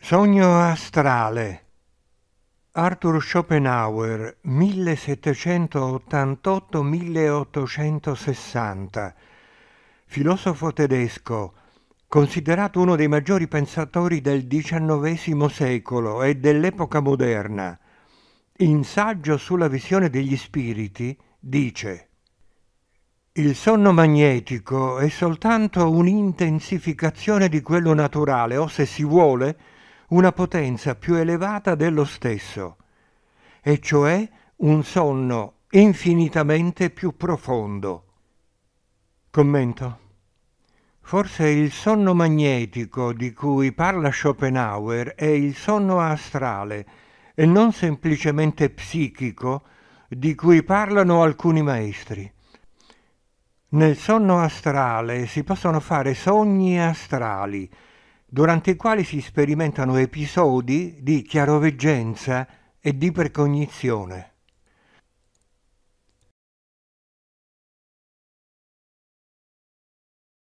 Sogno astrale. Arthur Schopenhauer, 1788-1860, filosofo tedesco, considerato uno dei maggiori pensatori del XIX secolo e dell'epoca moderna. In Saggio sulla visione degli spiriti dice: il sonno magnetico è soltanto un'intensificazione di quello naturale, o se si vuole, una potenza più elevata dello stesso, e cioè un sonno infinitamente più profondo. Commento. Forse il sonno magnetico di cui parla Schopenhauer è il sonno astrale e non semplicemente psichico di cui parlano alcuni maestri. Nel sonno astrale si possono fare sogni astrali, durante i quali si sperimentano episodi di chiaroveggenza e di precognizione.